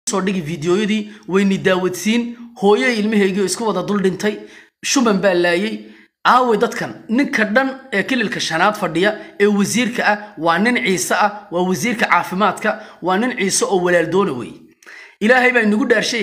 soo dhigi fiidiyoyadii wayni daawadsiin hooyay ilmahayga isku wada dul dhintay shuman baa laayay aawe dadkan ninka dhan ee kililka shanaad fadhiya ee wasiirka ah waa nin ciise ah waa wasiirka caafimaadka waa nin ciise oo walaal doona way ilaahay baa inagu dhaarshay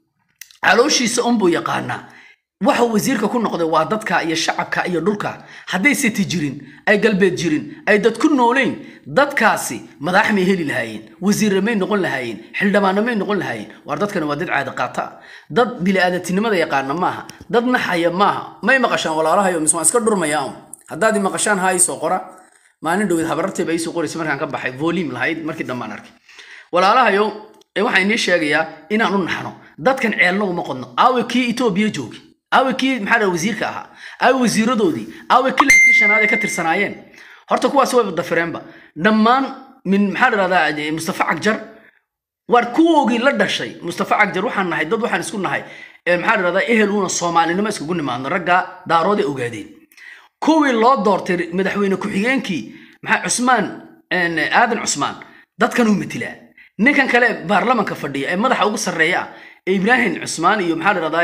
calooshiisa unbuu yaqaanaa waxa wasiirka ku noqday waa dadka iyo shacabka iyo dhulka haday siti jirin ay galbeed jirin ay dad ku nooleen dadkaasi madaxmay heli lahaayeen wasiirramay noqon lahaayeen xildhibaanamay noqon lahaayeen war dadkan waa dad caadi qaata dad bilaadantinimada yaqaan maaha dad naxaya maaha may maqashaan walaalahayo misma iska dhurmayaan hadaad maqashaan hay soo qora maalin dhawid habartay bay soo qoraysa markaan ka baxay volume lahayd markii dhammaan arkay walaalahayo waxay inii sheegayaa inaan u naxno dadkan ceelno uma qodno aawe kii Itoobiya joogi aawe kii maxaa wasiirka ahaa aawe wasiiradoodii aawe kilibkii shanaad ka tirsanaayeen horta kuwaas way dafireenba dhammaan min maxaa radaa Mustafa Cagjar war kuwoogii la dhashay Mustafa Cagjar waxaan nahay dad waxaan isku nahay maxaa radaa eheluna Soomaalinimo isku nimaadno ragga daaroode ogaadeen kuwii loo doortay madaxweyne ku xigeenkii maxaa Cusmaan aadan Cusmaan dadkan uu matilaa ninkan kale baarlamaanka fadhiya ee madaxa ugu sareeya Ibrahim Cusmaan iyo maxaa radaa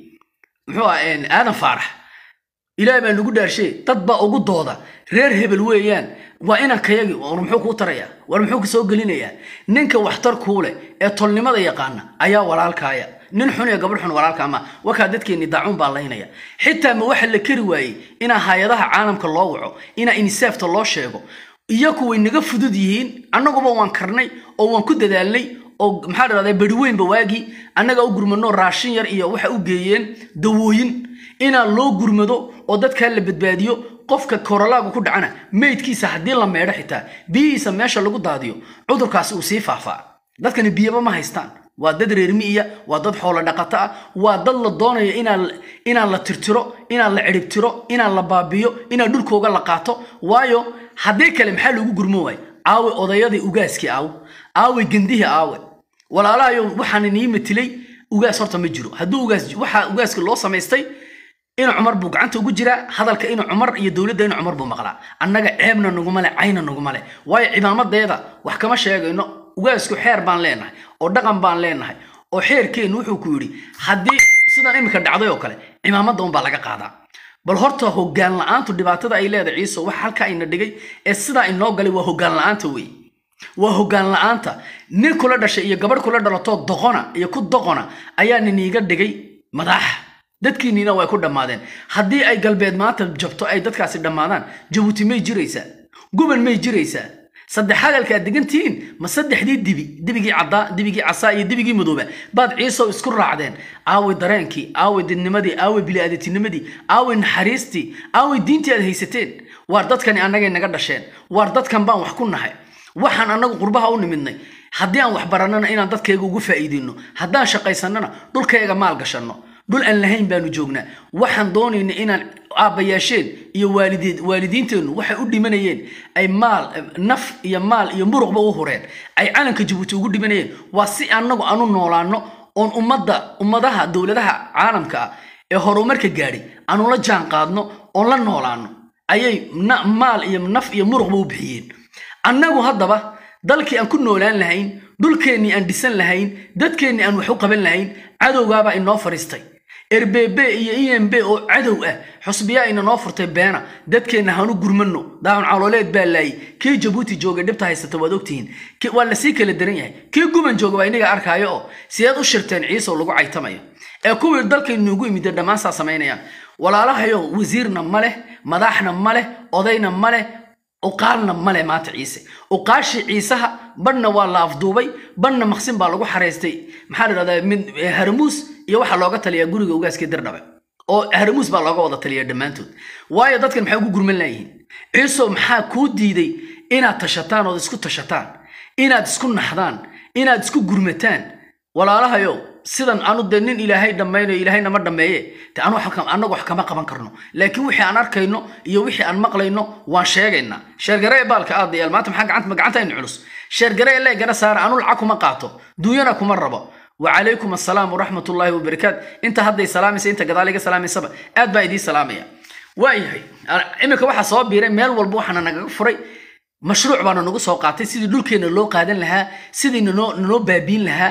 muxuu aadan faarax ilaahay baa nagu dhaarshay dad baa ugu dooda reer hebel weeyaan waa inaan kayagi oo muxuu ku taraya war muxuu ka soo gelinaya ninka waxtar kuule ee tolnimada yaqaan ayaa walaalkaaya nin xun ee gabadh xun walaalka ma waka dadkeeni daacun baa laynaya xitaa ma waxa la kari waayay ina hay'adaha caalamka loo waco ina insaafta loo sheego iyagu way naga fudud yihiin annaguba waan karnay oo waan ku dadaalnay oo maxaa raday bari weyn ba waagi annaga u gurmano raashin yar iyo waxa u geeyeen dawooyin ina loo gurmado oo dadka la badbaadiyo qofka korolaagu ku dhacana meedkiisa hadii la meedho xitaa biisa meesha lagu daadiyo cudurkaas uu sii faafaa dadkani biyaba ma haystaan waa dad reer miyiga waa dad xoolo dhaqato ah waa dad la doonayo ina la tirtiro ina la ciribtiro ina la baabiyo ina dhulkooga la qaato waayo hadii kale maxaa lagu gurmo way aawe odayadii ugaaski aawe gandihi aawe walaalahayo waxaan inii matilay ugaas horta ma jiro haduu waxa ugaaska loo sameystay in Umar buu gacanta ugu jira hadalka in Umar iyo dawladda in Umar buu maqlaa annaga ceebna naguma le ayna naguma le way ciidamadeeda wax kama sheegayno ugaasku xeer baan leenahay oo dhaqan baan leenahay oo xeerkeen wuxuu ku yiri hadii sidan imika dhacday oo kale ciidamada baa laga qaadaa bal horta hoggaan la'aantu dhibaatada ay leedahay ciiso wax halka ayna dhigay ee sida inoo galay waa hoggaan la'aanta way waa hoggaan la'aanta nin kula dhashay iyo gabadh kula dhalato doqona iyo ku doqona ayaa niniga dhigay madax dadkiina way ku dhamaadeen hadii ay galbeed maanta jabto ay dadkaasi dhamaadaan Jabuuti may jiraysaa gubal may jiraysaa saddex hadalka digantiin ma saddexdii dibigii cadda dibigii casaa iyo dibigii madooba baad ciiso isku raacdeen aawe dareenkii aawe dinnimadii aawe bili'aadantinimadii aawe naxariistii aawe diintii aad haysateen war dadkani annaga naga dhasheen war dadkan baan wax ku nahay waxaan annagu qurbaha u nimidnay hadii aan wax baranana inaan dadkayga ugu faa'iideyno hadaan shaqaysanana dhulkayga maal gashano dul aan lahayn baanu joognaa waxaan doonaynaa inaan aabayaasheen iyo waalidiinteenu waxay u dhimanayeen ay maal naf iyo maal iyo muruqba u horeen ay calanka Jabuuti ugu dhimanayeen waa si annagu aanu noolaano oo ummadaha dawladaha caalamka ee horumarka gaadhay aanu la jaan qaadno oo la noolaano ayay maal iyo naf iyo muruqba u bixiyeen annagu haddaba dalkii aan ku noolaan lahayn dhulkeeni aan dhisan lahayn dadkeeni aan wax u qaban lahayn cadowgaaba inoo fariistay RBB iyo EMB oo cadow ah xusbiya ina noo furtay beena dadkeena hanu gurmano daawan calooleed baa laay kii Jabuuti jooga dhibta haysata wad ogtiin waa la sii kala daran yahay kii guban jooga waa inaga arkaayo oo siyaad u shirteen ciiso lagu caytamayo ee kuwii dalkeena ugu yimid dhamaan saa sameynayaan walaalahayo wasiirna male madaxna male odayna male وقالنا مالي مات عيسى وقاش عيسى بدنا والله أفضوبي بدنا مخسين بالغو حريستي محل هذا من هرموس يوحى لوجا تلي جوري وجاس كده ربع أو هرموس بالغو وضع تلي دمانتود وايا ضد كان محيو جور من لاين عيسى محا كودي دي إنا تشتان أو دسكو تشتان إنا دسكو نحضان إنا دسكو جورمتان ولا لها يو سيدان أنو دنين إلهي دمينو إلهي نمر دميه تأنو حكم أنو حكما قبان كرنو لكن وحي أن أركينو يوحي أن مقلينو وان شاقينا شارقرأي بالك آدي الماتم حق عنت مقعنتين علوس شارقرأي اللي قنا سار أنو العاكو مقاطو دويناكو مربا وعليكم السلام ورحمة الله وبركاته انت هدي سلامي سي انت قداليك سلامي سبا آد باي دي سلامية وايهي إميكا واحد صواب بيري ميل والبوحنا نقفري مشروع بانا نقو سوقاتي سيدي دولكينا لو قادن لها سيدي نو بابين لها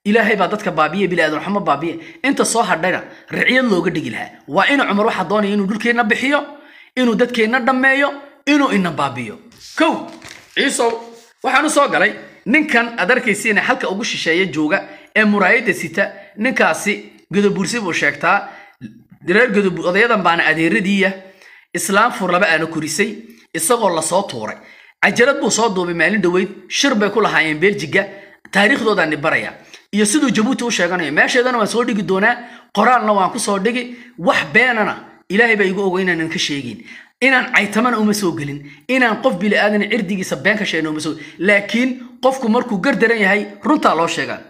إلهي بعدتك بابية بلا أدر حما بابية أنت صاحر دينا رعيل لو قد جلها وإنه عمر واحد ضاني إنه دول كينا بحيو إنه دت كينا دمايو إنه بابيو كو عيسو وحنو صاق علي نكان أدرك يسين حلقة أوجش شيء جوجا مرايد ستا نكاسي قد بورسي وشكتا درير قد قضية بعنا أدير دية إسلام فرلا بقى أنا كوريسي الصغر لصوت وري عجلت بصوت بمالين دويد شرب كل هاين بلجيكا تاريخ دو دان بريا يسدو جبوتي وشيغانay meeshadana waan soo dhigi doonaa qoraalna waan ku soo dhigi wax beenana ilaahay bay igu ogeyn inaan ka sheegin inaan aytaman uma soo gelin inaan qof bil aadan cirdigiisa been ka sheegno uma soo laakiin qofku markuu gardaran yahay runta loo sheegaa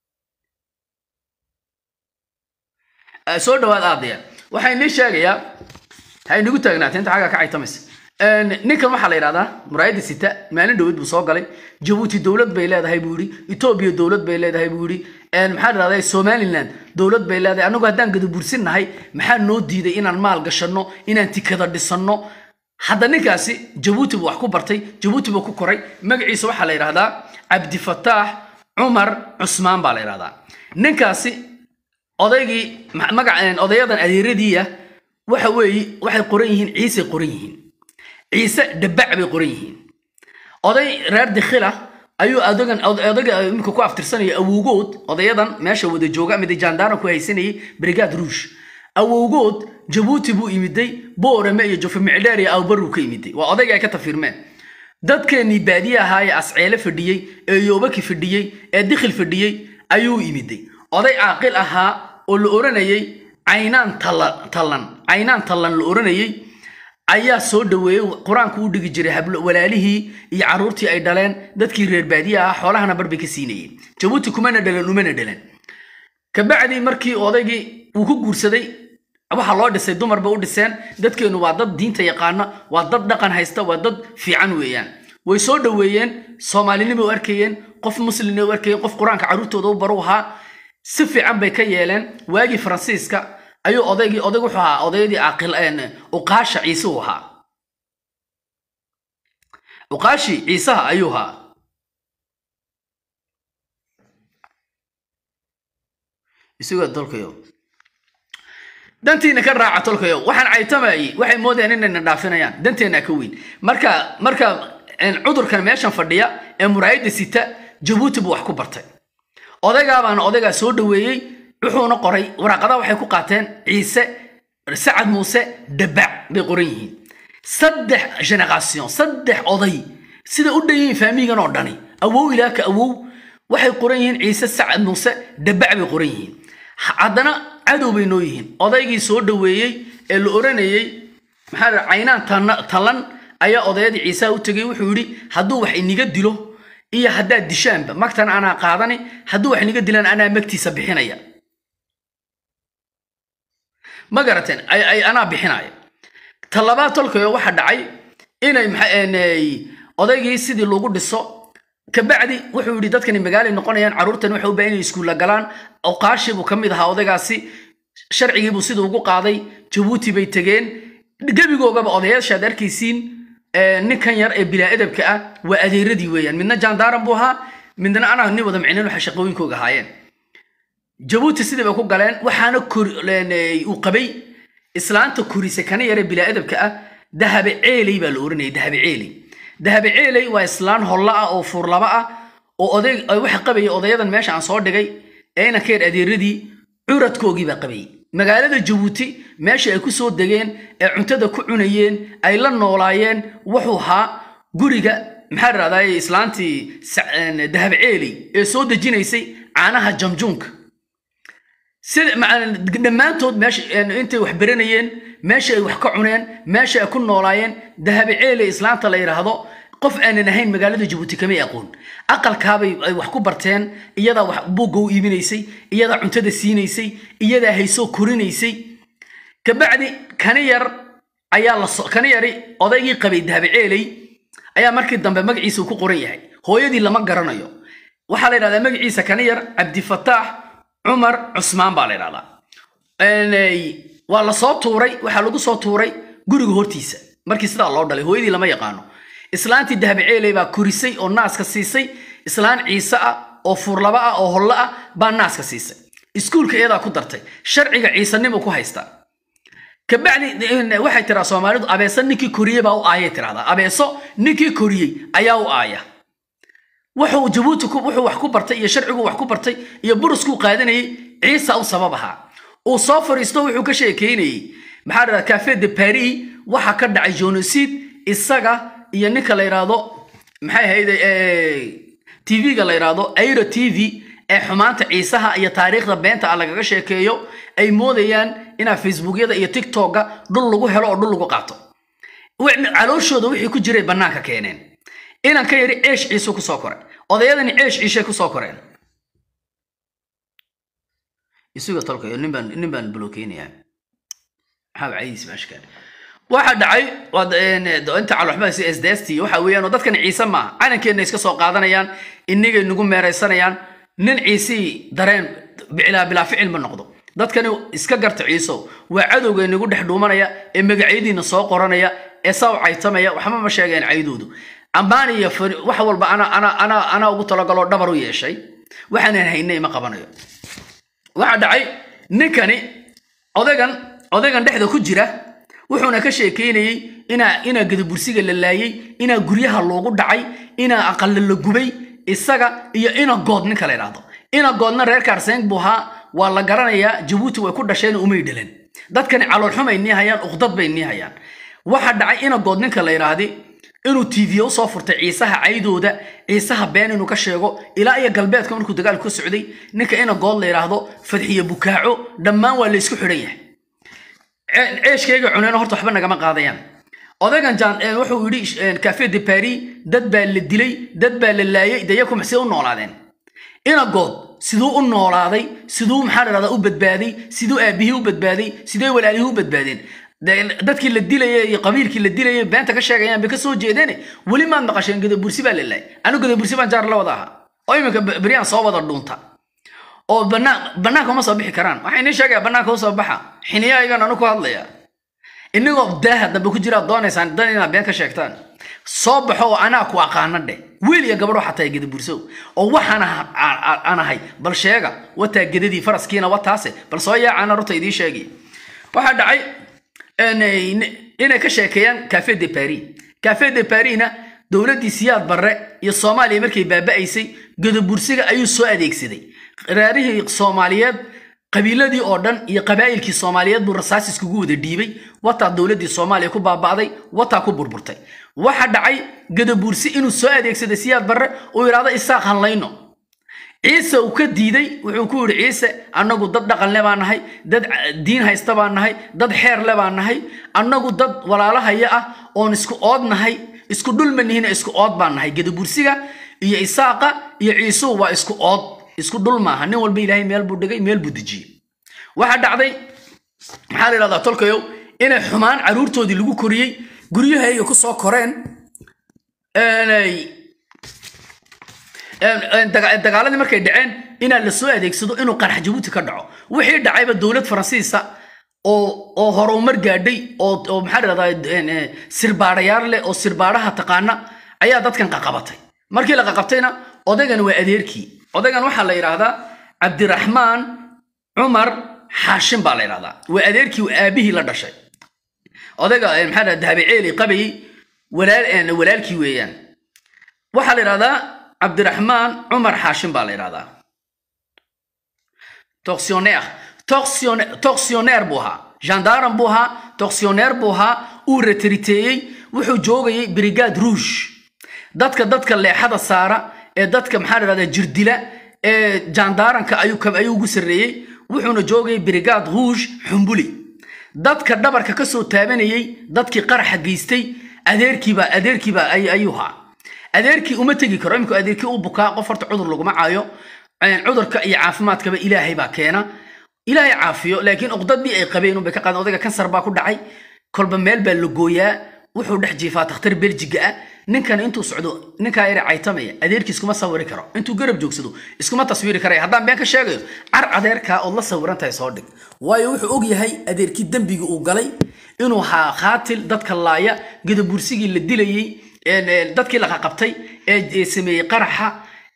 soo dhawaad aadaya waxay ni sheegayaa hay nagu taagnaateen inta xaga ka aytamis ninkan waxa la yiraahdaa muraayada sita maalin dawlad buu soo galay Djibouti dawlad bay leedahay buuri Ethiopia dawlad bay leedahay buuri maxaa raadayay Somaliland dawlad bay leedahay anagu hadaan gadu bursinahay maxaa noo diiday inaan maal gashano inaan tikada dhisano hadda ninkaasi Djibouti buu wax ku bartay Djibouti buu ku koray magaciisa waxa la yiraahdaa Abdi Fattah Umar Usman baa la yiraahdaa ninkaasi odaygii magaceen odayadan adeeradiya waxa waxay qoran yihiin ciise qoran yihiin عيسى دبع بقريهين أضي رد خلا أيو أدوغن منكو كو أفتر سنة أو وجود أضيضا ماشى ودي جوجا مدي جاندارو كويسيني بريغاد روش أو وجود جيبوتي بو إيميدي بو رمي جو في معلاري أو برو كيميدي وأضيع كتفيرمان داد كان يبادية هاي أسعيلة فردية يوبكي فردية الدخل فردية أيو إيميدي أضي عاقل أها والأورانيي عينان طلان الأورانيي ayaa soo dhaweeyay quraanku u dhigi jiray hablo walaalihii iyo caruurtii ay dhaleen dadkii reer baadiya ah xoolahana barbi ka siinayeen Djibouti kuma dhalan ka bacdi markii odaygii uu ku guursaday waxa loo dhisay dumarba u dhiseen dadkeenu waa dad diinta yaqaana waa dad dhaqan haysta waa dad fiican weeyaan way soo dhaweeyeen Soomaalinimo u arkayeen qof muslimnimo u arkayeen qof quraanka caruurtooda u baruha si fiican bay ka yeeleen waagi Faransiiska أيو أضيجي وحها أضيجي عقل أقاش عيسى وها أقاشي عيسى أيها يسوي الدولكيو دنتي نكرر عطولكيو وحن عيتماي وحن مودين إن ندافعنا يعني دنتي نكوين مركا إن عذر كان ماشان فرديا مرايد ستة جيبوتي بوحكو برتاي أضيجا سودوي wuxuuna qoray waraqada waxay ku qaateen ciise sacad muuse dabac bay qorayihiin saddex generation saddex oday sida u dhayin faamigan oo dhani awow ilaaka awow waxay qorayihiin ciise sacad muuse dabac bay qorayihiin haddana cadow bay noo yihiin odaygii soo dhaweeyay ee la oranayay maxaa caynaan talan ayaa odayadii ciise u tagay wuxuu yiri hadduu wax iniga dilo iyo haddaad dishaanba magtan anaa qaadani hadduu wax iniga dilan anaa magtiisa bixinaya ما قرأتين أنا بحناية طلبات الكيو واحد دعي إني أضيجي سيدي اللي قد الصو كبعدي وحول ردت كان مجال إنه قنيان عرورتن وحول بين السكول لجلان أو قاشب وكمل ها أضيجاسي شرعي بسيط وجو قاضي جبوتي بيتجين جابي جو جاب أضياء شادر كيسين نكان ير بلا أدب كأ وأدي ردي ويان من نجان دارم بوها من دنا أنا هني وضم عينين وحشقوين كوجا هاين جبوتي سيدي بكو قالين وحانا وقبي إسلامتو كوريسة كان يرى بلا أدب كأ ذهب عيلي بالورني ذهب عيلي وإسلام هلا أو فرلا أو أضي وح قبي أضيضا ماشي عن صور دقي أين كير أدي ردي عورت كوجي بقبي مقالة جبوتي ماشي أكو صوت دقين عنتدا كعنيين أي لنا ولايين وحوها جوريجا محرر هذا إسلامتي ذهب عيلي صوت جينيسي عنها جمجونك سيد مع دمانتود ماشي انت وحبرنيين ماشي وحكعنين ماشي اكون نولاين ذهب عيلي اسلامته لا يراهدو qof aan ahayn magaalada Djibouti kama yaqoon aqalkaabay ay wax ku barteen iyada wax buugo iibinaysay iyada cuntada siinaysay iyada hayso korinaysay ka bacdi kaniyar ayaa la soo kaniyari odaygii qabay dahab ceelay ayaa markii dambe magaciisa ku qoran yahay hooyadii lama garanayo waxa la yiraahdaa magaciisa kaniyar Abdi Fattah Umar Usman baa la yiraahdaa waa la soo tuuray waxa lagu soo tuuray guriga hortiisa markii sida loo dhalay hooyadii lama yaqaano إسلامتي ذهب عيلي با كوريسي أو ناس كسيسي إسلام عيسى oo fuurlaba ah oo holla ah baa naaska siisay iskuulka iyada ku dartay sharciga ciisanimo ku haysta kabacdi waxay tiraa Soomaalidu abeesan ninkii Kooriye baa u aayay tiraada abeeso ninkii Kooriye ayaa u aaya wuxuu Jabuuti ku wuxuu wax ku bartay iyo sharcigu wax ku bartay iyo burusku qaadanayay ciisa u sababaha oo soo fariisto wuxuu ka sheekeynay maxaa Café de Paris waxa ka dhacay genocide isaga iyo ninka la yiraahdo maxay hayday TV-ga la yiraahdo Airo TV ee xumaanta ciisaha iyo taariikhda beenta lagaga sheekeeyo ay moodayaan ina Facebook-yada iyo TikTok-ga dhul lagu helo oo dhul lagu qaato calooshooda wixii ku jiray banaanka keeneen inaan ka yiri eesh ciisu ku soo koray odayadani eesh ciishay ku soo koreen isuga talkayo ninban blokeynaya maxaa caayis mashkan waxa dhacay inta calooxba si SDS waxa weeyaan dadkan ciise ma calankeena iska soo qaadanayaan inagay nagu meeraysanayaan nin ciisi dareen bila ficil ma noqdo dadkan iska garta ciiso waa cadowga inagu dhex dhuumanaya ee magacyadiina soo qoranaya ee soo caytamaya waxba ma sheegeen caydoodu ambaaniya wax walba ana ugu talagalo dhabar u yeeshay waxaan haynay ma qabanayo waxa dhacay ninkani odagan dhexda ku jira wuxuuna ka sheekeynayay ina gadabursiga la laayay ina guryaha loogu dhacay ina aqal la gubay isaga iyo ina good ninka la yiraahdo ina goodna reer Kaarseeng buha waa la garanayaa Jabuuti way ku dhasheen umay dhaleen dadkan calool xumaynii hayaan uqdad baynii hayaan waxa dhacay ina good ninka la yiraahdo inuu TV u soo furtay ciisaha caydooda ciisaha been inuu ka sheego ilaa iyo galbeedka markuu dagaal ku socday ninka ina good la yiraahdo Fadxiye Bukaaco dhammaan waa la isku xidhan yahay ceeshkayga cuneen horta waxba naga ma qaadayaan odagan jaan wuxuu yiri Café de Paris dad baa la dilay dad baa la laayay dayaku maxay u noolaadeen ina good sidoo u noolaaday sidoo maxaa la radaa u badbaaday sidoo aabihii u badbaaday sidoo walaalihii u badbaadeen dadkii la dilayay iyo qabiilkii la dilayay beenta ka sheegayaan ka soo jeedeen wali ma maqasheen gadabursi baa leeyahay anigu gadabursi baan jaar la wadaha oo imika bariyan soo wada dhunta oo banaanka ma soo bixi karaan waxay in sheegay banaanka soo baxa xiniyaygan anu ku hadlaya inagoo daaha daba ku jira doonaysaan dan ina been ka sheegtaan soo baxo ana ku aqaanade wiil iyo gabadho xataa gadaburso oo waxana anahay bal sheega wata gadadii faraskiina wataase bal soo yaacana runta idii sheegi waxa dhacay inay ka sheekeeyaan Café de Paris-na dawladii Siyaad Barre iyo Soomaaliya markay baaba'aysay gadabursiga ayuu soo adeegsaday raarihii Soomaaliyeed qabiiladii oo dhan iyo qabaa'ilkii Soomaaliyeed buu rasaas iskugu wada dhiibay wata dawladii Soomaaliya ku baaba'day wata ku burburtay waxa dhacay gadabursi inuu soo adeegsaday Siyaad Barre oo yiraahdo isaaq hanlayno ciise uu ka diiday wuxuu ku yiri ciise anagu dad dhaqan le baan nahay dad diin haysta baan nahay dad xeer le baan nahay anagu dad walaalahaya ah oo isku ood nahay isku dhulmaniina isku ood baan nahay gadabursiga iyo isaaqa iyo ciise waa isku ood isku dhul maaha nin walba Ilaahay meel buu dhigay meel buu dajiyay waxa dhacday maxaa la yiraahdaa tolkayo inay xumaan caruurtoodii lagu koriyay guryaha ku soo koreen dagaaladii markay dhaceen ina la soo adeegsado inuu qarax Jabuuti ka dhaco wixii dhacayba dawlad Faransiisa oo horumar gaadhay oo maxaa la yiraahdaa sirbaarayaal leh oo sirbaaraha taqaana ayaa dadkan qaqabatay markii la qaqabtayna odagan waa adeerkii odagan waxa la yiraahdaa Cabdiraxmaan Umar Haashim baa la yiraahdaa waa adeerkii aabihii la dhashay odaga maxaa la dahabeeyay qabay walaalkii weeyaan waxa la yiraahdaa Cabdiraxmaan Umar Haashim baa la yiraahdaa tortionnaire buha gendarme buha tortionnaire buha uu retraité wuxuu joogay brigade rouge dadka leexada saara ee dadka maxaa la yiraahdaa jirdila ee gendarme-ka ayuu ugu sareeyay wuxuuna joogay brigade rouge xumbuli dadka dhabarka ka soo taabanayay dadkii qaraxa geystay adeerkiiba ayuha adeerkii uma tagi karo imku adeerkii uu bukaa qof horta cudur lagu macaayo cudurka iyo caafimaadkaba Ilaahay baa keena Ilaahay caafiyo laakiin uqdadii ay qabeen uu ka qaad odaga kansar baa ku dhacay kolba meel baa la gooyaa wuxuu dhex jiifaa takhtar Belgiga ah ninkan intuu socdo ninka ay racaytamaya adeerkiis kuma sawiri karo intuu garab joogsado iskuma taswiiri karay haddaan been ka sheegayo adeerka oo la sawirantahay soo dhig waayo wuxuu og yahay adeerkii dambiga uu galay inuu qaatil dadka laaya gadabursigii la dilayay dadkii la qabtay ee sameeyay qaraxa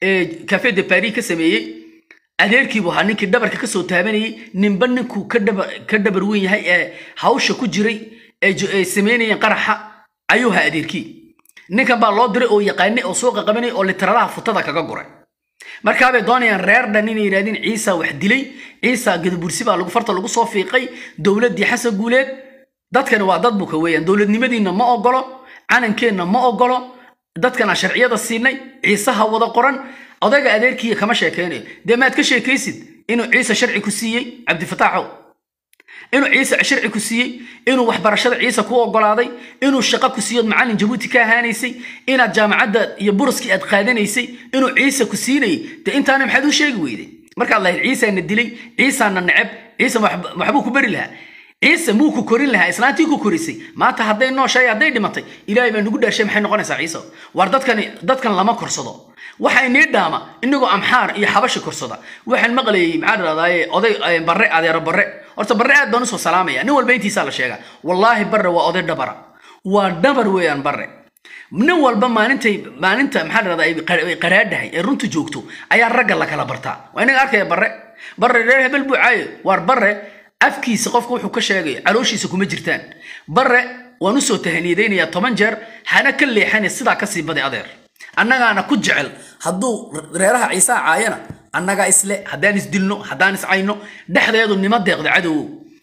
كافيه دي باري كسمية أديركي بوها نينكي دبر كسو تابني نمبر نينكو كدبر وين هاي هاوش كجري سميني قرحة أيوها أديركي نينكا با لو دري أو يقاني أو سوق قبني أو لترالها فتادا كاقوري markaabay doonayaan reer dhan inay yiraahdeen ciisa wax dilay ciisa gadabursi baa lagu farta lagu soo fiiqay dawladii xasan guuleed dadkan waa dad buka weeyaan dawladnimadiina ma ogolo calankeena ma ogolo dadkana sharciyada siinay ciisaha wada qoran odaga adeerkii kama sheekeenay deemaad ka sheekaysid inuu ciisa sharci ku siiyay abdi fataaxo inuu ciisa sharci ku siiyay inuu wax barashada ciisa ku ogolaaday inuu shaqo ku siiyo macallin Jabuuti ka ahaanaysay inaad jaamacadda iyo buruski aad qaadanaysay inuu ciisa ku siinay ta intaana maxaad u sheegi weyday marka Allah ciisa na dilay ciisa na nacab ciisa waxbuu ku bari lahaa ciisa muu ku korin lahaa islaantii ku korisay maanta haday noo shay haday dhimatay ilaahay baa nagu dhaashay maxay noqonaysaa ciisa war dadkan lama korsado waxay needama inagoo amxaar iyo xabashi korsada waxaan maqlayay maxaa raadaaye oday barre adeer barre horta barre aad baan u soo salaamaya nin walba intiisa la sheega wallahi barre waa oday dabara waa dabar weeyaan barre nin walba maalinta maxaa raadaaye qaraadahay ee runtu joogto ayaa ragga la kala bartaa waa inaga arkaya barre reer hebel buu caayo war barre afkiisa qofku wuxuu ka sheegay calooshiisa kuma jirtaan barre waan u soo tahaniideynaya 10 jeer hana ka leexan sida ka sii baday adeer annagaana ku jecel hadduu reeraha ciisa caayana annaga isle haddaan isdilno haddaan iscayno dhexdeedu nima deeqda cadow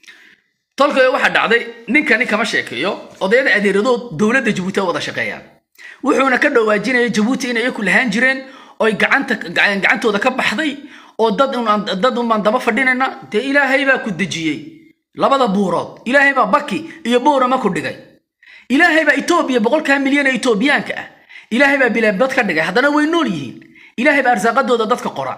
tolkay waxa dhacday ninkani kama sheekeeyo odayada adeeradood dawladda Jabuuti wada shaqeeyaan wuxuuna ka dhawaajinayay Jabuuti inay ku lahaan jireen oo gacantooda ka baxday oo dad un daba fadhinayna te ilaahay baa ku dajiyay labada buurood ilaahay baa baki iyo boorama ku dhigay ilaahay baa Itoobiya 100 milyan ee Itoobiyaanka ah ilaahay baa bilaabad ka dhigay hadana way nool yihiin ilaahay baa arsaaqadooda dadka qora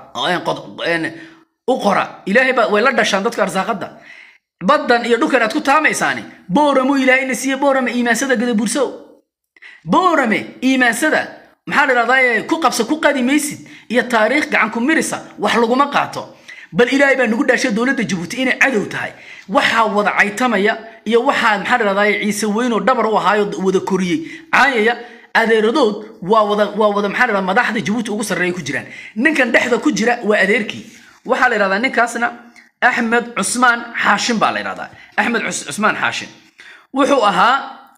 u qora ilaahay baa way la dhashaan dadka arsaaqada badan iyo dhulkan aad ku taamaysaani booramo ilaahayna siiyo boorama iimaansada gadaburso boorame iimaansada maxaa la raadayay ku qabsa ku qadimaysid iyo taariikh gacan ku mirisa wax lagu ma qaato bal ilaahay baa nagu dhaashay dawladda Jabuuti inay cadow tahay waxa wada caytamaya iyo waxa maxaa la raadayay ciise weyn oo dabar u ahaayo wada koriyay caayaya adeeradood waa wada maxaa la madaxda Jabuuti ugu sareeyay ku jiraan ninkan dhexda ku jira waa adeerkii waxa la yiraahdaa ninkaasna Ahmed Usman Hashim baa la yiraahdaa Ahmed Usman Hashim wuxuu ahaa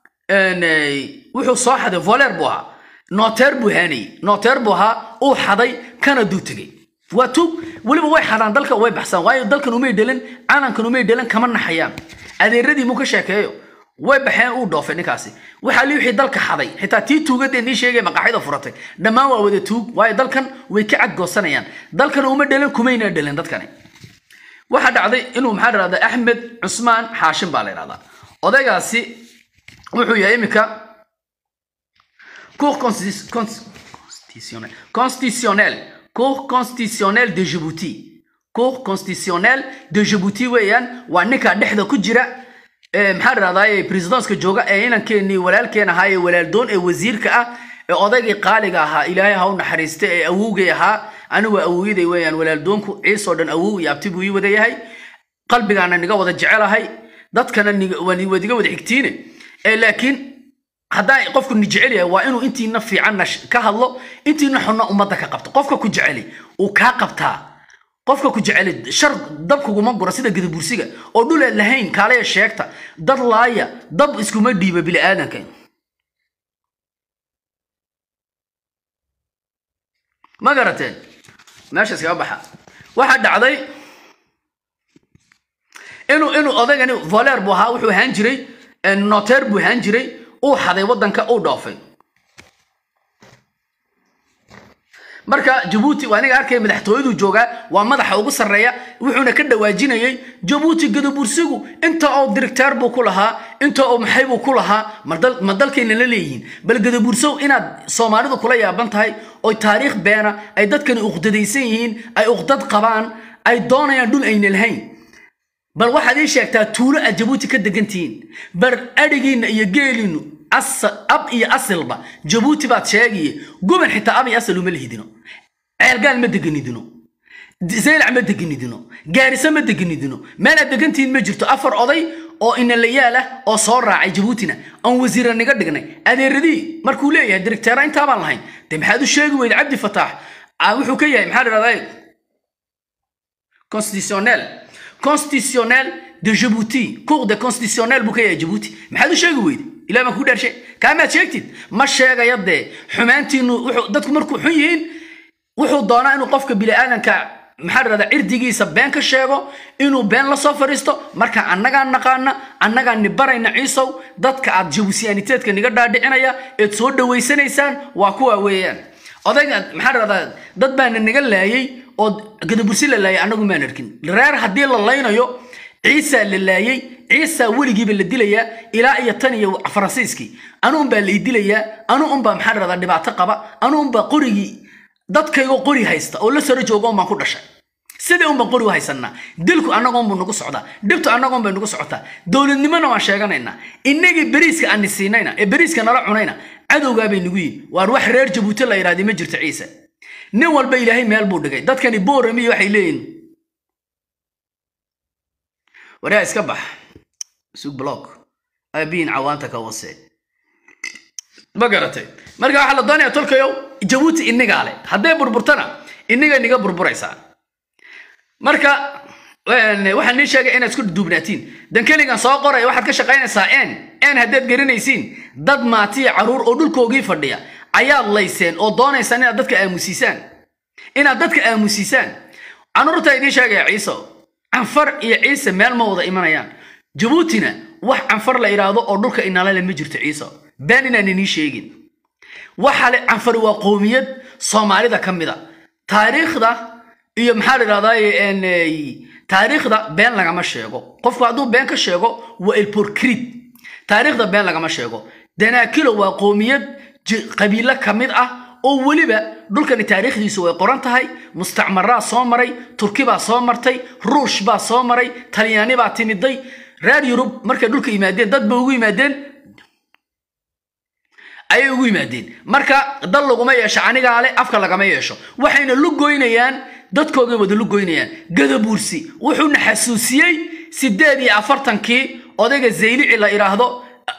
wuxuu soo xaday voler buu ahaa noter buu ahaa uu xaday kana duutagay waatu waliba way xadaan dalka way baxsan waayo dalkan uma dheelan calankan uma dheelan kama naxayaan adeeradii mu ka sheekeeyo way baxeen uu dhoofay ninkaasi waxa li wixii dalka xaday xitaa tii tuugadeen ii sheegay maqaaxida furatay dhamaan waa wada tuug waayo dalkan way ka cad goosanayaan dalkan uma dheelan kumayna dheelan dadkani waxa dhacday inuu maxaa raada Ahmed Usman Hashim baa la yiraahdaa odaygaasi wuxuu yahay imika cour constitutionnel de Djibouti cour constitutionnel de Djibouti weeyaan waa ninka dhexda ku jira maxaa raadayay presidentska jooga ee inankeenii walaalkeen ahaa ee walaaldoon ee wasiirka ah ee odaygii qaaliga ahaa ilaahay ha u naxariistay ee awowgay ahaa anigu awowiyday weeyaan walaaldoonku ciiso dhan awow iyo abti buu wada yahay qalbigaana niga wada jecelahay dadkana wadiga wada xigtiine laakiin hadaa qofku ni jecel yahay waa inuu intiina fiican ka hadlo intiina xunna umada ka qabto qofka ku jecel uu ka qabtaa qofka ku jecel shar dabkuguma gura sida gadabursiga oo dhul lahayn kaalaya sheegta dad laaya dab iskuma dhiiba bil aadanka ma garateen meesha iska baxa waxa dhacday inuu odagani voler buu ahaa wuxuu ahaan jiray noter buu ahaan jiray uu xaday wadanka uu dhoofay marka Djibouti waa aniga arkay madaxtooyadu jooga waa madaxa ugu sareeya wuxuuna ka dhawaajinayay Djibouti gadabursigu inta oo director buu ku lahaa inta oo maxay buu ku lahaa madalkeena la leeyihiin bal gadabursow inaad Soomaalidu kula yaaban tahay oo taariikh beena ay dadkan uqdadaysan yihiin ay uqdad qabaan ay doonayaan dhul ayna lahayn bal waxaad ii sheegtaa tuulo aad Djibouti ka degantiin bar arigiina iyo geelinu ab iyo asalba Djibouti baad sheegay goban xitaa ab iyo asal uma lihidino ceelgaal ma deganidino زيلع ما دقنيدنو جارسة ما دقنيدنو ما لا دقنتين ما جرتو أفر أضي أو إن الليالة أو صار راعي جبوتنا أو وزير النقد دقني أنا ردي مركولية دركتيرين تابع لهين تم هذا الشيء ويد عبد فتاح wuxuu ka yahay maxaa la yiraahdaa constitutionnel de Djibouti cours de constitutionnel buu ka yahay Djibouti maxaad u sheegi weyday ilaa ma ku dharshay kaamaad sheegtid ma sheegaya de xumaantiinu wuxuu dadku markuu xun yihiin wuxuu doonaa inuu qofka bini'aadanka maxaa la yiraahdaa cirdigiisa been ka sheego inuu been la soo fariisto marka annaga naqaana annaga nibarayna ciisow dadka aad Djiboutianiteedka niga dhaadhicinaya ee soo dhaweysanaysaan waa kuwa weeyaan odayga maxaa la yiraahdaa dad baan naga laayay oo gadabursi la laayay annagu ma arkin reer hadii la laynayo ciisa la laayay ciisa weligiiba la dilaya ilaa iyo tan iyo Faransiiski anu baa la dilaya anu baa maxaa la yiraahdaa dhibaato qaba anu baa qorigi dadkaygu qori haysta oo la soo joogo ma ku dhashay sidii baan qori haysanaa dilku annagu buu nagu socdaa dibtu annagu baa nagu socotaa dawladnimada waan sheeganayna inagii bariiska aan siinayna ee bariiska nala cunayna cadowga bay nagu yiin waar wax reer Djibouti la yiraahdo ma jirto ciisa nin walba ilaahay meel buu dhigay dadkani boorami waxay leeyihiin waraa iska bax suuq block abiin cawaanta ka wase ma garatay marka waxa la doonayaa tolkayo Djibouti inaga leh haday burburtana inaga niga burburaysa marka waxaan ni sheegay inaad isku duubnaatiin dankeligan soo qoray waxaad ka shaqaynaysaa en hadeed garanaysiin dad maatiya caruur oo dhulkoogii fadhiya ayaad layseen oo doonaysan inaad dadka aamusiisaan canuurta idin sheegay ciiso canfar iyo ciise meel ma wada imanayaan Djiboutina wax canfar la iraado oo dhulka inala ma jirto ciiso baan inaan ni sheegin waxa la canfar waa qoomiyad Soomaalida kamida taariikhda iyo maxaa la yiraahdaa taariikhda been laga ma sheego qofku haduu been ka sheego waa hypocrite taariikhda been laga ma sheego danaakilo waa qoomiyad qabiilo kamid ah oo waliba dhulkan taariikhdiisu way qoran tahay mustacmaraa soo maray turki baa soo martay ruush baa soo maray talyaani baa timiday reer Yurub markay dhulka yimaadeen dad baa ugu yimaadeen ay ugu yimaadeen marka dal laguma yeesho aniga ale afka lagama yeesho waxayna lugoynayaan dadkooda wada lugoynayaan gadabuursi wuxuu naxasuusiyay 48kii odayga Zeylici la iraahdo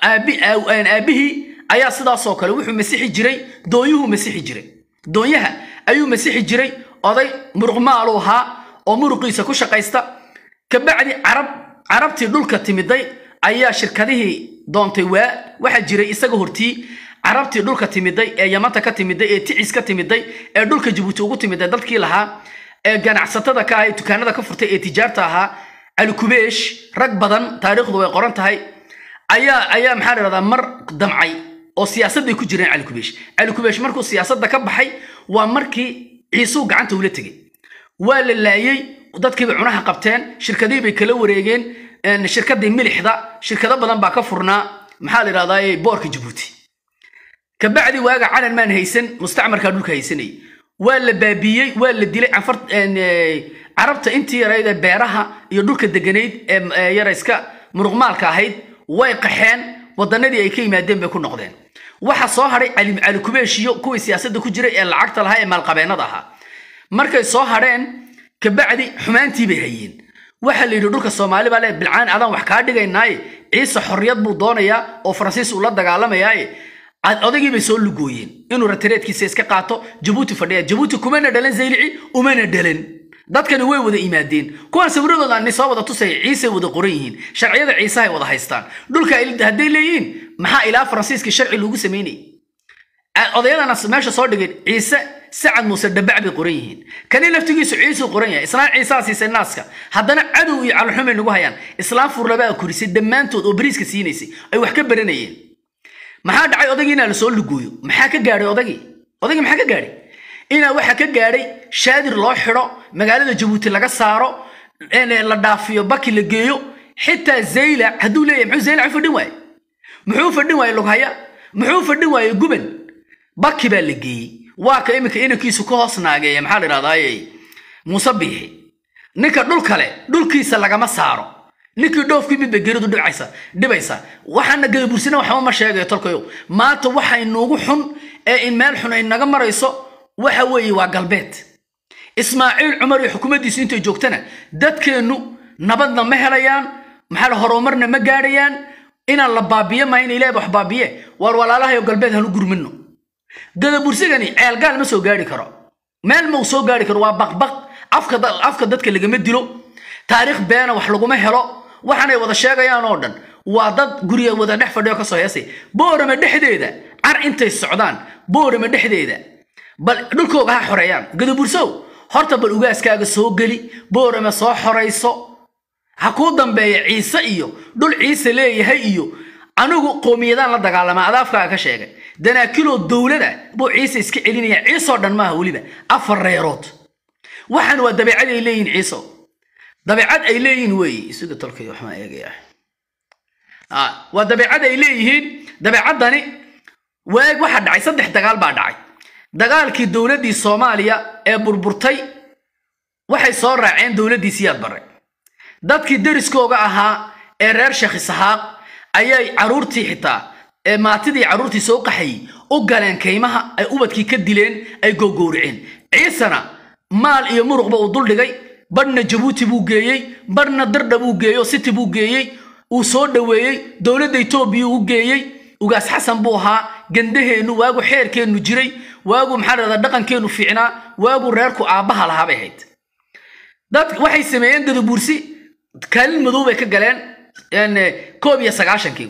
aabihi ayaa sidaas oo kale wuxuu masixi jiray dooyuhu masixi jiray dooyaha ayuu masixi jiray oday muruqmaal ahaa oo muruqiisa ku shaqaysta ka bacdi arabtii dhulka timiday ayaa shirkadihii doontay waxa jiray isaga hortii arabtii dhulka timiday ee Yamanta ka timiday ee Ticis ka timiday ee dhulka Djibouti ugu timiday dadkii lahaa ee ganacsatada ka ay dukaanada ka furtay ee tijaarta ahaa Al-Kubeesh rag badan taariikhdu way qoran tahay ayaa maxaa la yiraahdaa mar damcay oo siyaasadda ku jireen Al-Kubeesh markuu siyaasadda ka baxay waa markii ciisu gacanta ula tagay waa la laayay dadkii cunaha qabteen shirkadii bay kala wareegeen shirkadii milixda shirkado badan baa ka furnaa maxaa la yiraahdaa boorka Djibouti ka bacdi waaga calan maan haysan mustacmarka dhulka haysanay waa la baabiyay waa la dilay canfar arabta intii yarayda beeraha iyo dhulka deganeed ee yarayska muruqmaalka ahayd way qaxeen wadanadii ay ka yimaadeen bay ku noqdeen waxa soo haray Al-Kubeesh iyo kuwii siyaasadda ku jiray ee lacagta lahaa ee maalqabeenada ahaa markay soo hareen ka bacdi xumaantii bay hayeen waxa la yiri dhulka Soomaali baa leh bilcaan adan wax ka dhigaynay ciise xorriyad buu doonayaa oo Faransiis uu la dagaalamayay odagii bay soo lugooyeen inuu ratireedkiisa iska qaato Djibouti fadhiya Djibouti kuma dhalan Zeylici uma dhalan dadkani way wada imaadeen kuwan sawirradooda aan soo wada tusay ciise wada qoran yihiin sharciyada ciise ay wada haystaan dhulka haday leeyihiin maxaa ilaa Faransiiska sharci lagu sameeyay odayadana meesha soo dhigay ciise sacad muuse dhabac bay qoran yihiin kani laftigiisu ciise qoran yahay islaan ciise siisay naaska haddana cadow iyo calxume nagu hayaan islaam furlaba kurisay dhammaantood oo bariiska siinaysay ay wax ka baranayeen maxaa dhacay odagiina la soo lugooyo maxaa ka gaaray odagii maxaa ka gaaray ina waxa ka gaaray shaadir loo xiro magaalada Djibouti laga saaro la dhaafiyo baki la geeyo xitaa Zeyla haduu leeyahay muxuu Zeyla muxuu fadhin waay lughaya muxuu fadhin waay guban baki baa la geeyay waa ka imika inankiisu ka hoosnaagay maxaa la yiraahdaa Musabbih ninka dhul kale dhulkiisa lagama saaro ninkii dhoofkii mid begeradu dhibaysa waxaana gadabursina waxa ma sheegay tolkayo maanta waxay noogu xun ee in meel xun ay naga marayso waxa weeye waa galbeed Ismaaciil Umar iyo xukuumaddiisu intay joogtana dadkeenu nabadna ma helayaan maxaa horumarna ma gaarayaan ina la baabiyo ma in Ilaahay wax baabiye war walaalaha iyo galbeed hanu gurmino gadabursigani ceelgaal ma soo gaari karo meel ma soo gaari karo waa baqbaq afka dadka laga madilo taariikh beena wax lagu ma helo waxaanay wada sheegayaan oo dhan waa dad guriga wada dhex fadhiyo ka soo heesay boorama dhexdeeda ar intay socdaan boorama dhexdeeda bal dhulkooga ha xoreeyaan gadabursow horta bal ugaaskaaga soo gali boorama soo xoreyso ha ku dambeeyo ciise iyo dhul ciise leeyahay iyo anigu qoomiyadaan la dagaalama adaafkaaga ka sheegay danaakilo dawlada buu ciise iska celinaya ciise oo dhan maaha waliba afar reerood waxaan waa dabeecad ay leeyihiin ciise dabeecad ay leeyihiin weey isuga tolkay waxaan eegaya waa dabeecad ay leeyihiin dabeecadani waag waxa dhacay saddex dagaal baa dhacay dagaalkii dawladii Soomaaliya ee burburtay waxay soo raaceen dawladii Siyaad Barre dadkii deriskooga ahaa ee reer Sheekh Isaaq ayay caruurtii xitaa ee maatidii caruurtii soo qaxay u galeen keymaha ay ubadkii ka dileen ay googowriceen ciisana maal iyo muruqba u dul dhigay barna Jabuuti buu geeyay barna Dardab buu geeyo City buu geeyay uu soo dhaweeyay dawladda Itoobiya uu geeyay ugaas Xasan buu ahaa gandaheenu waagu xeerkeenu jiray waagu maxarada dhaqankeenu fiicnaa waagu reerku aabaha lahaa bay hayd dad waxay sameeyeen gadabursi kaalin madow bay ka galeen koob iyo sagaashankii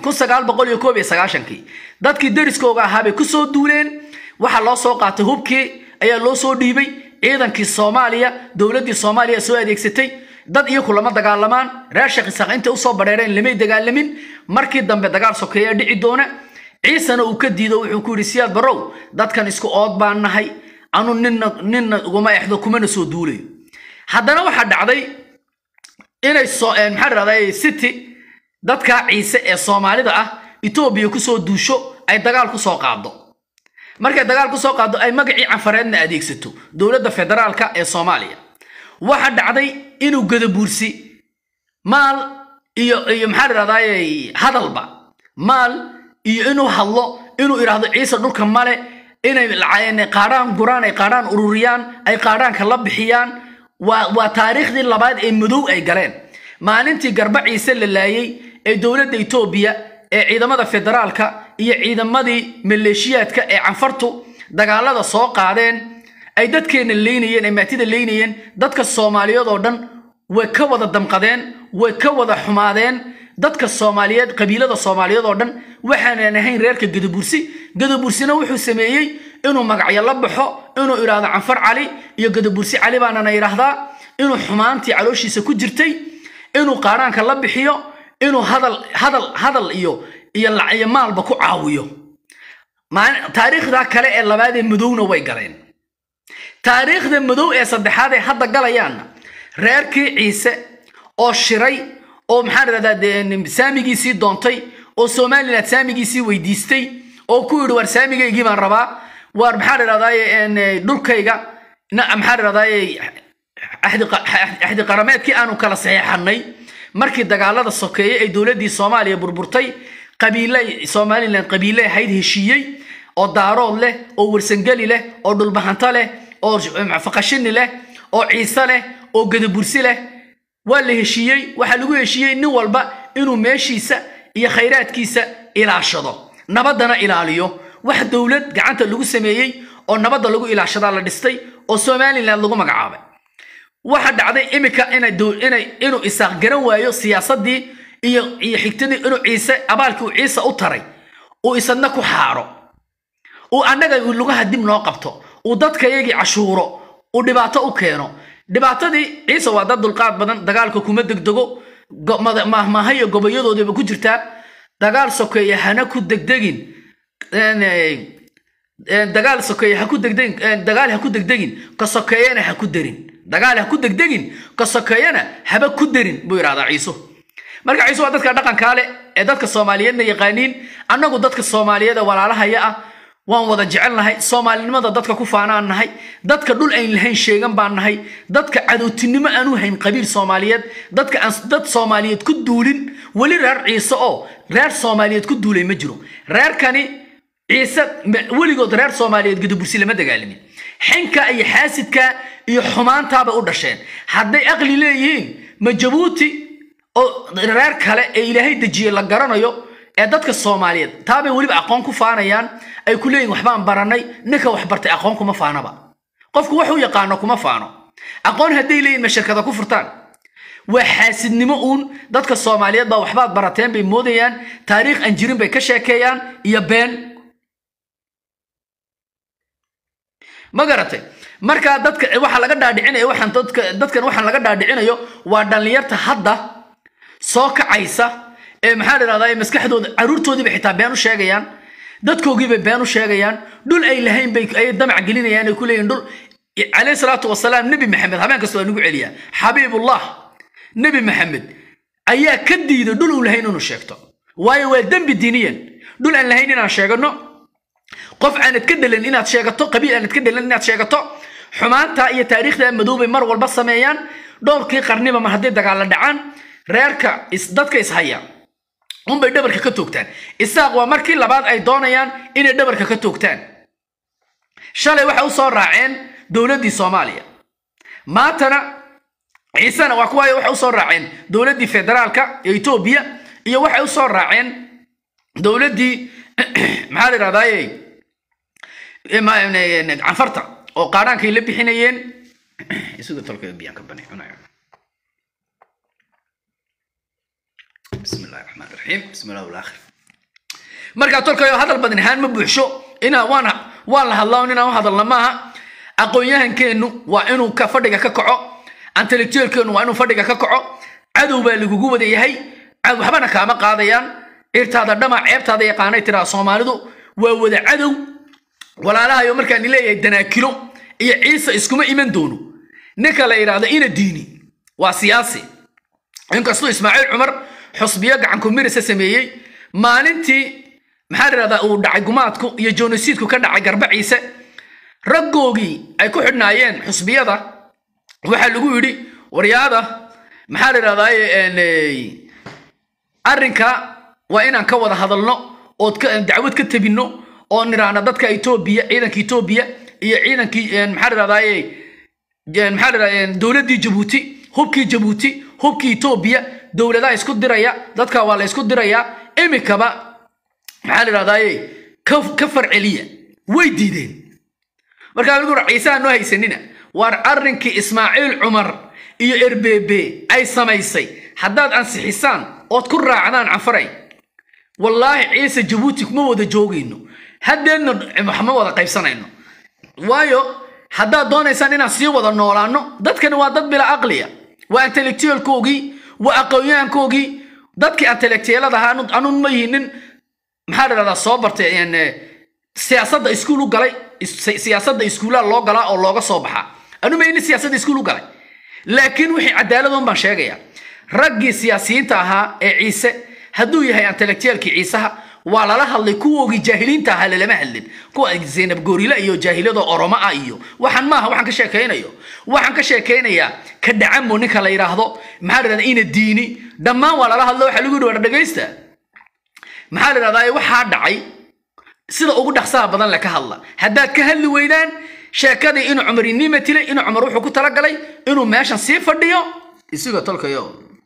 1991 dadkii deriskooga ahaa bay ku soo duuleen waxa loo soo qaatay hubkii ayaa loo soo dhiibay ciidankii Soomaaliya dawladii Soomaaliya soo adeegsatay dad iyo kulama dagaalamaan reer Sheekh Isaaq inta u soo bareereen lamay dagaalamin markii dambe dagaal sokeeya dhici doona ciisana uu ka diido wuxuu ku yiri Siyaad Barrow dadkan isku ood baan nahay anu ninna uguma exdo kuma soo duulay haddana waxa dhacday inay soo maxaraday City dadka ciise ee Soomaalida ah Itoobiya ku soo duusho ay dagaal ku soo qaado markay dagaal ku soo qaado ay magacii canfareedna adeegsato dawladda federaalka ee Soomaaliya waxa dhacday inuu gadabursi maal iyo maxaraday hadalba maal iyo inuu hadlo inuu iraahdo ciise dhulka male inay lacayeen qaaraan guraan ay qaaraan ururiyaan ay qaaraanka la bixiyaan waa taariikhdii labaad ee madow ay galeen maalintii garba ciise la laayay ee dawladda Itoobiya ee ciidamada federaalka iyo ciidamadii maleeshiyaadka ee canfartu dagaalada soo qaadeen ay dadkeena leynayeen ay maatida leynayeen dadka Soomaaliyeed oo dhan way ka wada damqadeen way ka wada xumaadeen dadka Soomaaliyeed qabiilada Soomaaliyeed oo dhan waxaan ahayn reerka gadabursina wuxuu sameeyay inuu magacyo la baxo inuu iraado Canfar Cali iyo gadabursi Cali baana yiraahdaa inuu xumaantii calooshiisa ku jirtay inuu qaaraanka la bixiyo inuu hadal iyo maalba ku caawiyo taariikhda kale ee labaad ee madowna way galeen taariikhda madow ee saddexaad ee hadda galayaan reerkii ciise oo shiray oo maxaan saamigiisii doontay oo Soomaaliland saamigiisii weydiistay oo ku yiri war saamigeygii baan rabaa war maxaan dhulkayga maxaan ahdi qarameedkii aanu kala saxeexnay markii dagaalada sokeeyay ay dawladii Soomaaliya burburtay qabiilay Soomaaliland qabiilay hayd heshiiyay oo daarood leh oo warsangali leh oo dhulbahanta leh oo faqashini leh oo ciise leh oo gadabursi leh waa la heshiiyay waxa lagu heshiiyay nin walba inuu meeshiisa iyo khayraadkiisa ilaashado nabadana ilaaliyo wax dawlad gacanta lagu sameeyay oo nabadda lagu ilaashada la dhistay oo Soomaaliland lagu magacaabay waxa dhacday imika inuu isaaq garan waayo siyaasadii iyo xigtadii inuu ciise abaalkii ciise u taray oo isadna ku xaaro oo annaga lugaha dib noo qabto oo dadkayagii cashuuro oo dhibaato u keeno dhibaatadii ciise waa dad dulqaad badan dagaalka kuma degdego mahmahayo goboyadoodaba ku jirtaa dagaal sokeeya hana ku degdegin dagaal sokeeya ha ku degdegin ka sokeeyana ha ku darin dagaal ha ku degdegin ka sokeeyana haba ku darin buu yiraahdaa ciise marka ciise waa dadka dhaqanka leh ee dadka Soomaaliyeedna yaqaaniin annagu dadka Soomaaliyeed walaalahaya ah waan wada jecelnahay Soomaalinimada dadka ku faanaanahay dadka dhul ay lahayn sheegan baan nahay dadka cadowtinimo aanu hayn qabiil Soomaaliyeed dadka dad Soomaaliyeed ku duulin wali reer ciise oo reer Soomaaliyeed ku duulay ma jiro reerkani ciise waligood reer Soomaaliyeed gadabursi lama dagaalamin xinka ay xaasidka iyo xumaantaaba u dhasheen hadday aqli leeyihiin ma Jabuuti oo reer kale ee Ilaahay dajiyay la garanayo ee dadka Soomaaliyeed taabay waliba aqoon ku faanayaan ay ku leeyihiin waxbaan baranay ninka wax bartay aqoon kuma faanaba qofku wuxuu yaqaano kuma faano aqoon haday leeyin ma shirkada ku furtaan waxaasidnimo uun dadka Soomaaliyeed baa waxbaad barateen bay moodayaan taariikh aan jirin bay ka sheekeeyaan iyo been ma garatay marka dadka waxa laga dhaadhicinayo waxaan dadkan waxaan laga dhaadhicinayo waa dhalinyarta hadda soo kacaysa ee maxaa raadayay maskaxdooda caruurtoodii bay xitaa been u sheegayaan dadkoogii bay been u sheegayaan dhul ay lahayn bay ay damac gelinayaan ay ku leeyeen dhul alayhi salaatu wasalaam nabi maxamed habeen kasta nagu celiya xabiibullah nabi maxamed ayaa ka diiday dhul uu lahayn inuu sheegto waayo waa dambi diiniyan dhul aan lahayn inaan sheegano qof aanad ka dhalan inaad sheegato qabiil aanad ka dhalan inaad sheegato xumaanta iyo taariikhda madoobay mar walba sameeyaan dhowrkii qarniba ma hadii dagaal la dhacaan reerka dadka is haya bay dhabarka ka toogtaan isaaq waa markii labaad ay doonayaan inay dhabarka ka toogtaan shalay waxa u soo raaceen dawladii Soomaaliya maantana ciisana waa kuwa waxa u soo raaceen dawladii federaalka ee Itoobiya iyo waxa u soo raaceen dawladii maxaa la raadayay canfarta oo qaarankay la bixinayeen isugu talka biyan ka bani cunaya بسم الله الرحمن الرحيم بسم الله والآخر مركا تركيا هذا البدن هان مبوحشو إنا وانا هالله إنا وهذا اللماها أقوياهن كأنه وإنه كفردك ككعو أنتلكتير كأنه وإنه فردك ككعو عدو بالجوجو بدي هي عدو حبنا كاما قاضيان إرتاد الدمع عبت هذا يقاني ترى صومالدو ووذا عدو ولا لا يوم مركا نلاقي يدنا كيلو عيسى اسكما إيمان دونه نكلا إرادة إنا ديني وسياسي إنك أصله إسماعيل عمر حسبيك عنكم ميرس سميي maalintii maxaa raada uu dhacay gumaadku iyo genocideku ka dhacay garba ciise ragoogi ay ku xidhnaayeen xusbiyada waxa lagu yiri wariyada maxaa raadayay arrinka waa inaan ka wada hadalno oo dacwad ka tabino oo niraana dadka Itoobiya ciidanka Itoobiya iyo ciidankii maxaa raadayay dawladii Djibouti hubkii Itoobiya dawladaha isku diraya dadka waa la isku diraya imikaba maxaa raadayay ka farceliya way diideen marka lagu ciise noo haysanina war arrinkii Ismaaciil Umar iyo RBB ay samaysay haddaad ansixisaan oo ku raacdaan cafaray wallahi ciise Djibouti kuma wada joogayno hadeena maxamed wada qaybsanayno waayo haddaad doonaysaan inaan sii wada noolaano dadkan waa dad bila aqliya waa intellectual koogi waa aqoonyahan koogi dadkii intellectualada aanu ma yihiin maxaa raada soo bartay siyaasadda iskuul u galay siyaasadda iskuula loo galaa oo looga soo baxa anu ma yihiin siyaasadda iskuul u galay laakiin wixii cadaalad oo baan sheegaya raggi siyaasiyiinta ahaa ee ciise hadduu yahay intellectualkii ciisaha waa lala hadlay kuwoogii jaahiliinta ahaa lama hadlin kuwa Zainab Goorila iyo jaahilada Oromo ah iyo waxaan maaha waxaan ka sheekeynayaa ka dhacamo ninka la yiraahdo maxaa raada ina diini dhamaan waa lala hadlo waxa lagu yiri dhageysta maxaa raada waxa dhacay sida ugu dhaxsaha badan la ka hadla haddaad ka hadli weydaan sheekadii inuu Umar nimatilay inuu Umar wuxuu ku tala galay inuu meeshan sii fadhiyo isuga tolkayo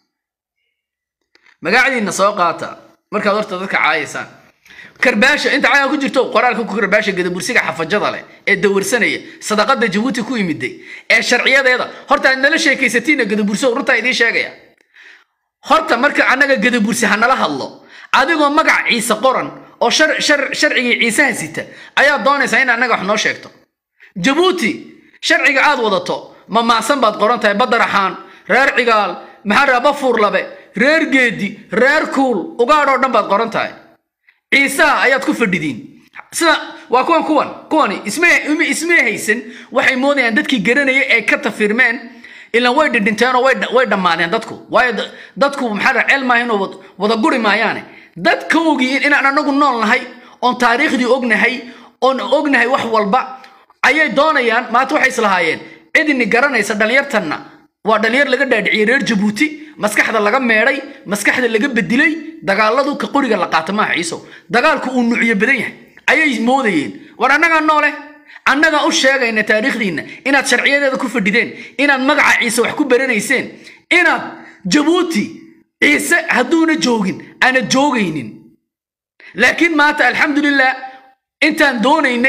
magaciina soo qaata markaad horta dadka caayaysan karbaasha inta caayaan ku jirto qoraalka ku karbaasha gadabursiga xafajada leh ee dawarsanaya sadaqada Djibouti ku yimiday ee sharciyadeeda horta nala sheekaysatina gadaburso runta idin sheegaya horta marka anaga gadabursi hanala hadlo adigoo magac ciise qoran oo sharciga ciise hasita ayaa doonaysa in anaga wax noo sheegto Djibouti sharciga aad wadato ma maasan baad qoran tahay badaraxaan reer cigaal maxaa raba fuurlabe reer geedi reer kuul ugaadho dhan baad qoran tahay ciise ayaad ku fadhidiin sida waa kuwani ismee haysan waxay moodayaan dadkii garanayay ee ka tafirmeen ilaa way dhinteen oo way dhamaadeen dadku maxaa cilmaha inuu wada guri maayaane dadka ogiin in aan anagu nool nahay oo taariikhdii ognahay wax walba ayay doonayaan maanta waxay islahaayeen cidini garanaysa dhalinyartana waa dhalinyar laga dhaadhiciyay reer Djibouti maskaxda laga meeray maskaxda laga bedilay dagaaladu ka qoriga la qaato ma ciiso dagaalku uu nuuciye badan yahay ayay moodayeen war anaga noole anaga u sheegayna taariikhdiina inaad sharciyadeeda ku fadhideen inaad magaca ciise wax ku baranayseen inaad Djibouti ciise haduuna joogin ana joogaynin laakiin maanta alxamdulillah intaan doonaynay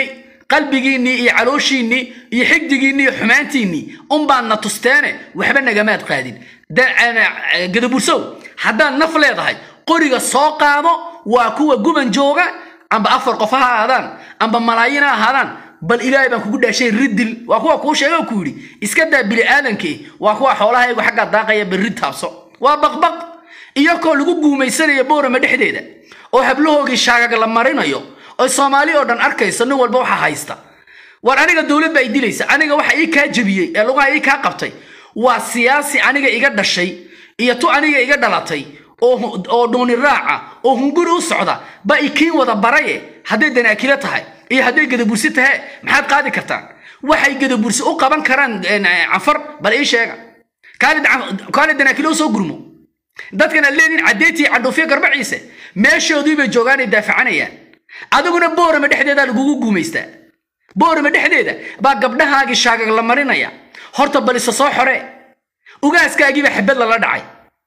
qalbigiinni iyo calooshiinni iyo xigdigiinni iyo xumaantiinni baan na tusteene waxba nagamaad qaadin gadabursow haddaan naf leedahay qoriga soo qaado waa kuwa guban jooga amba afar qof ha aadaan amba malaayiin ha aadaan bal ilaahay baan kugu dhaashay ridil waa kuwa kuu sheegay ku yiri iska daa bili aadankii waa kuwa xoolahaygu xagga daaqaya berri taabso waa baqbaq iyo ko lagu guumaysanaya boorama dhexdeeda oo hablahoogii shaagaga la marinayo oo Soomaali oo dhan arkaysa nin walba waxa haysta war aniga dawladda ay dilaysa aniga waxa ay ka jabiyay ee lugaha ay ka qabtay waa siyaasi aniga iga dhashay iyo tu aniga iga dhalatay oo dooni raaca oo hunguri u socda ba ikiin wada baraye haday danaakila tahay iyo haday gadabursi tahay maxaad qaadi kartaan waxay gadabursi u qaban karaan afar bal ii sheega kaalid danaakila soo gurmo dadkana leedin cadeetii cadoofiya garbaciise meeshoodii bay joogaan daafacanayaan adiguna boorama dhexdeeda lagu guumaystaa boorama dhexdeeda ba gabdhahaagi shaagag la marinaya horta bal isa soo xore ugaaskaagiiba xibad la dhacay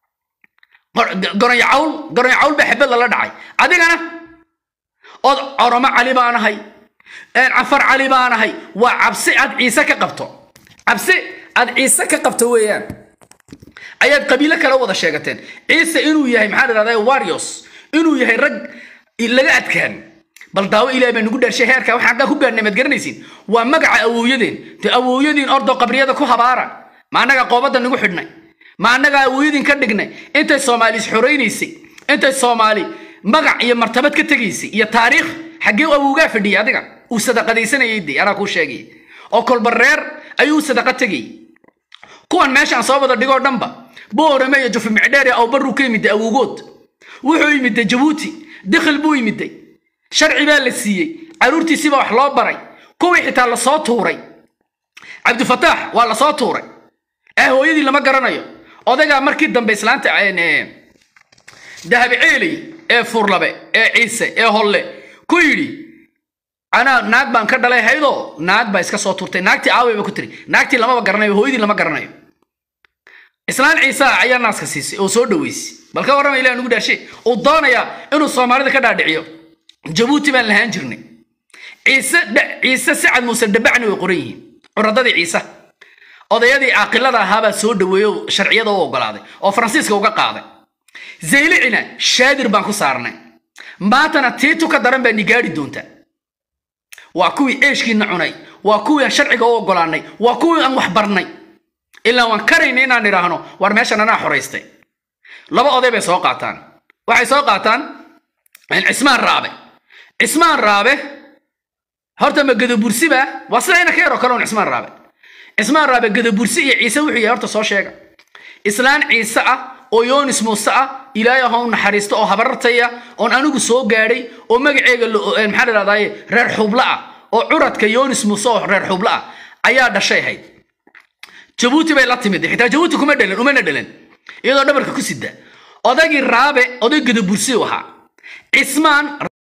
gorayawl ba xibad la dhacay adigana oo oroma cali baanahay afar cali baanahay waa cabsi ad ciise ka qabto cabsi ad ciise ka qabto weeyaan ayaad qabiilo kala wada sheegateen ciise inuu yahay maxaa dharaday warriors inuu yahay rag laga adkaan bal daawo ilaahay baan ugu dhaashay heerka waxa ku gaarnay mad garanaysiin waa magaca awooyadeen ordo qabriyada ku habaara ma anaga qoobada nagu xidhnay ma anaga awooyadeen ka dhignay intay Soomaali xoreynaysay intay Soomaali magac iyo martabad ka tagaysay iyo taariikh xagee awooga fadhiyay adiga uu sadaqadaysanayay ana ku sheegay oo kolba reer ayuu sadaqa tagay kuwan meeshan soo wada dhigo dhanba boorama iyo juf micdheer oo baru ka yimid awoogood wuxuu yimid Djibouti dakhil buu yimid sharci baa la siiyay caruurtiisiba wax loo baray kuwii xitaa la soo tuuray Abdi Fatah waa la soo tuuray hooyadii lama garanayo odaga markii dambe islaanta dahabi ceeli furlabe ciise holle ku yiri ana naag baan ka dhalay haydo naag baa iska soo tuurtay naagtii aawayba ku tiri naagtii lama garanayo hooyadii lama garanayo islaan ciise ayaa naaska siisay oo soo dhaweysay balka warama ilaahay ugu dhaashay oo doonaya inuu Soomaalida ka dhaadhiciyo Djibouti baan lahaan jirnay ciise Sacad Muuse dabacni way qorayeen curadada ciise odayadii aqalada ahaaba soo dhaweeyo sharciyada oo ogolaaday oo Faransiiska uga qaaday Zeylicina shaadir baan ku saarnay maantana tiitu ka daran baan gaari doonta waa kuwii eeshkiina cunay waa kuwii sharciga oo ogolaanay waa kuwii aan wax barnay ilaa waan karayn inaan iraahno war meeshan ana xoreystay laba oday bay soo qaataan waxay soo qaataan Ismaan Raabe horta ma gadabursiba wasayna ka yaro kaloon Ismaan Raabe gadabursi iyo Ciise wuxuu yahay horta soo sheega islaan Ciise ah oo Yoonis Muuse ah Ilaahay ha u naxariisto oo habartaya oo anigu soo gaaray oo magaceega maxaa dhaladay reer xubla ah oo curadka Yoonis Muuse oo reer xubla ah ayaa dhashay hayd Djibouti bay la timid xitaa Djibouti kuma dhalan iyadoo dhabarka ku sida odagii Raabe oday gadabursi waxa Ismaan